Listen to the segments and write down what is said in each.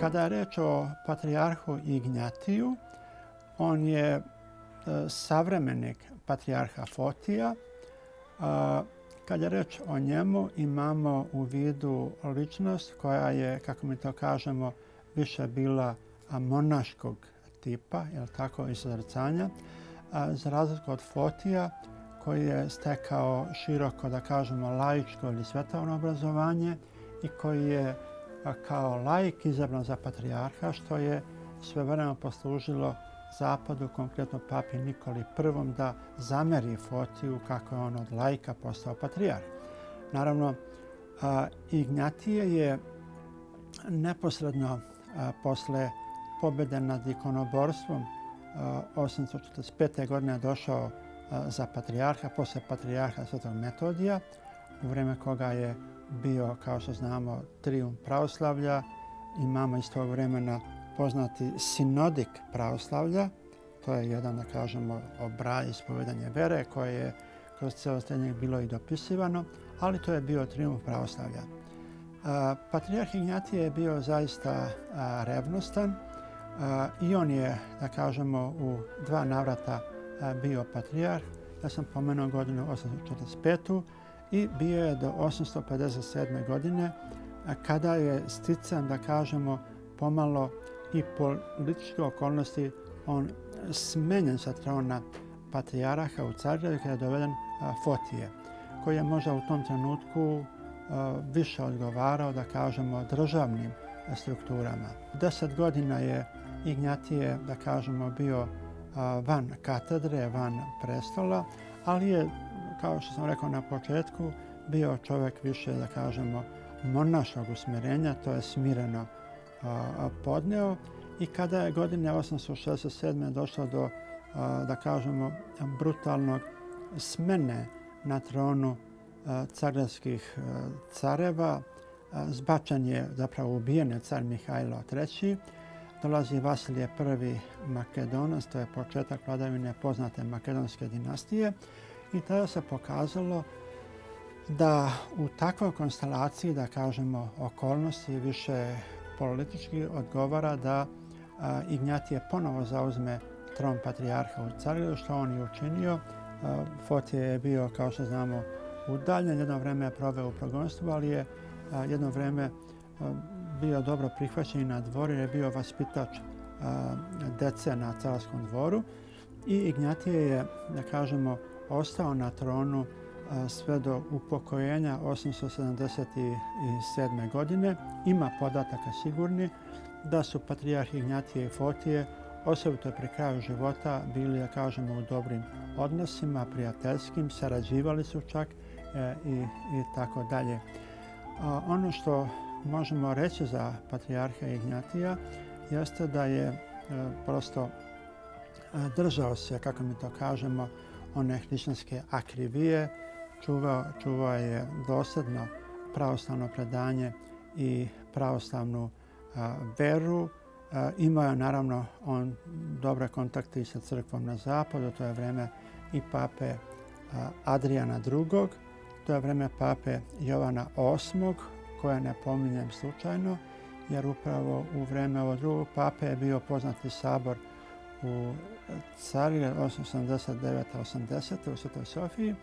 Kada je reč o patrijarhu Ignjatiju, on je savremenik patrijarha Fotija. Kad je reč o njemu, imamo u vidu ličnost koja je, kako mi to kažemo, više bila monaškog tipa, iz zrcanja, za razliku od Fotija, koji je stekao široko, da kažemo, laičko ili svetovno obrazovanje i koji je kao laik izabran za patrijarha, što je svojevremeno poslužilo Zapadu, konkretno papi Nikoli I, da zameri Fotiju kako je on od laika postao patrijarh. Naravno, Ignjatije je neposredno posle pobjede nad ikonoborstvom 845. godine došao za patrijarha, posle patrijarha Svetog Metodija, u vrijeme koga je bio, kao što znamo, trijumf pravoslavlja. Imamo iz tog vremena poznati sinodik pravoslavlja. To je jedan, da kažemo, obraj ispovedanje vere koje je kroz cijelo srednjeg bilo i dopisivano, ali to je bio trijumf pravoslavlja. Patrijarh Ignjatije je bio zaista revnostan i on je, da kažemo, u 2 navrata bio patrijarh. Ja sam pomenuo godinu 845. i bio je do 857. godine, kada je sticajem, da kažemo, pomalo i političke okolnosti on smenjen sa trona patrijarha u Carigradu kada je doveden Fotije, koji je možda u tom trenutku više odgovarao, da kažemo, državnim strukturama. 10 godina je Ignjatije, da kažemo, bio van katedre, van prestola, ali je, kao što sam rekao na početku, bio čovjek više, da kažemo, monaškog usmjerenja, to je smireno podneo. I kada je godine 867. došlo do, da kažemo, brutalnog smene na tronu carskih careva, zbačen je, zapravo ubijen je car Mihajlo III. Dolazi Vasilije I Makedonac, to je početak vladavine poznate makedonske dinastije, i tada se pokazalo da u takvoj konstelaciji, da kažemo, okolnosti više politički odgovara da Ignjatije ponovo zauzme tron patrijarha u Carigradu, što on i učinio. Fotije je bio, kao što znamo, udaljen, jedno vrijeme je proveo u progonstvu, ali je jedno vrijeme bio dobro prihvaćen na dvoru, je bio vaspitač dece na carskom dvoru i Ignjatije je, da kažemo, ostao na tronu sve do upokojenja 877. godine. Ima podataka sigurni da su patrijarh Ignjatije i Fotije osobito pri kraju života bili, da kažemo, u dobrim odnosima, prijateljskim, sarađivali su čak i tako dalje. Ono što možemo reći za patrijarha Ignjatija jeste da je prosto držao se, kako mi to kažemo, one hrišćanske akrivije, čuvao je dosljedno pravoslavno predanje i pravoslavnu veru. Imao je, naravno, on dobre kontakte i sa crkvom na zapadu, to je vrijeme i pape Adriana II. To je vrijeme pape Jovana VIII, koje ne pominjem slučajno, jer upravo u vrijeme ovog drugog pape je bio poznati sabor u Carigradu 879-80 u Svetoj Sofiji,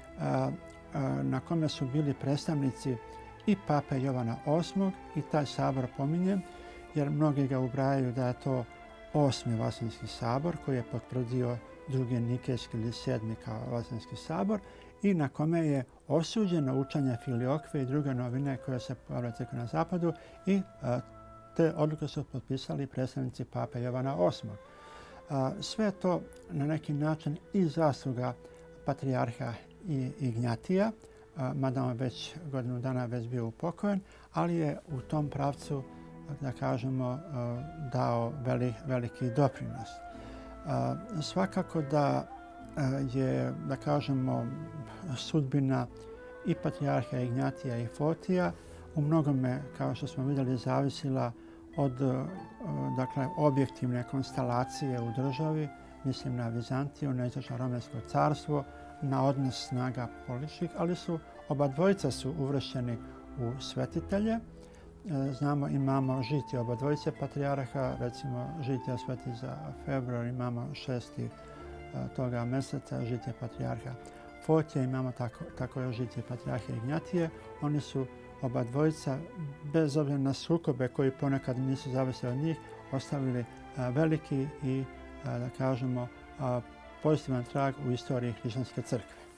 na kome su bili predstavnici i pape Jovana VIII i taj sabor pominjem, jer mnogi ga ubrajaju da je to 8. Vaseljenski sabor koji je potvrdio drugi Nikejski ili 7. kao Vaseljenski sabor i na kome je osuđeno učenje filiokve i druge novine koje se pojavljaju na zapadu i te odluke su potpisali predstavnici pape Jovana VIII. Sve to na neki način i zasluga patrijarha Ignjatija, mada on već godinu dana već bio upokojen, ali je u tom pravcu, da kažemo, dao veliki doprinos. Svakako da je, da kažemo, sudbina i patrijarha Ignjatija i Fotija u mnogome, kao što smo vidjeli, zavisila od, dakle, objektivne konstelacije u državi, mislim na Vizantiju, na Istočno Romansko carstvo, na odnos snaga političkih, ali oba dvojica su uvršteni u svetitelje znamo imamo žitije oba dvojice patrijarha, recimo žitija sveti za februar imamo 6. toga mjeseca, žitije patrijarha Fotija, imamo tako još žitije patrijarha Ignjatije. Oni su oba dvojica, bez obzira na sukobe koji ponekad nisu zavisili od njih, ostavili veliki i, da kažemo, pozitivan trag u istoriji hrišćanske crkve.